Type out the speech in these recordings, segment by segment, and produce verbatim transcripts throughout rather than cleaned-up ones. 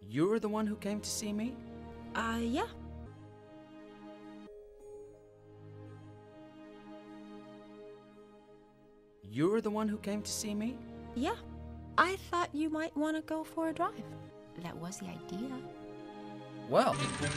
You're the one who came to see me? Uh, yeah. You're the one who came to see me? Yeah. I thought you might want to go for a drive. That was the idea. Well...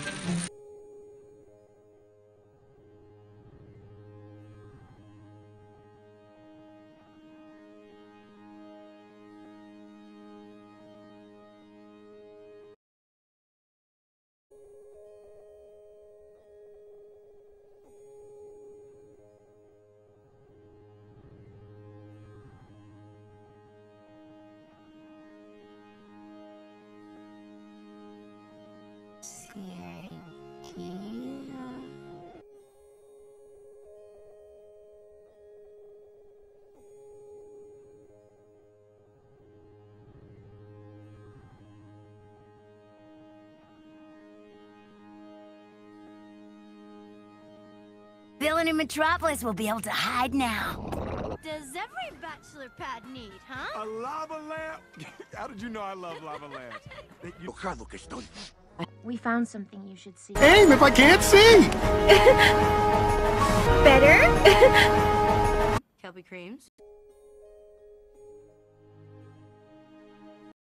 Villain in Metropolis will be able to hide now. Does every bachelor pad need, huh? A lava lamp? How did you know I love lava lamps? You... We found something you should see. Aim if I can't see! Better? Kelby creams?